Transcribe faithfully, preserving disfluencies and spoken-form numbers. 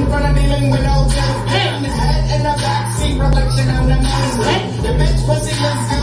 in front of dealing with no guilt. In his head in the backseat, reflection on the main. The bitch pussy looks good.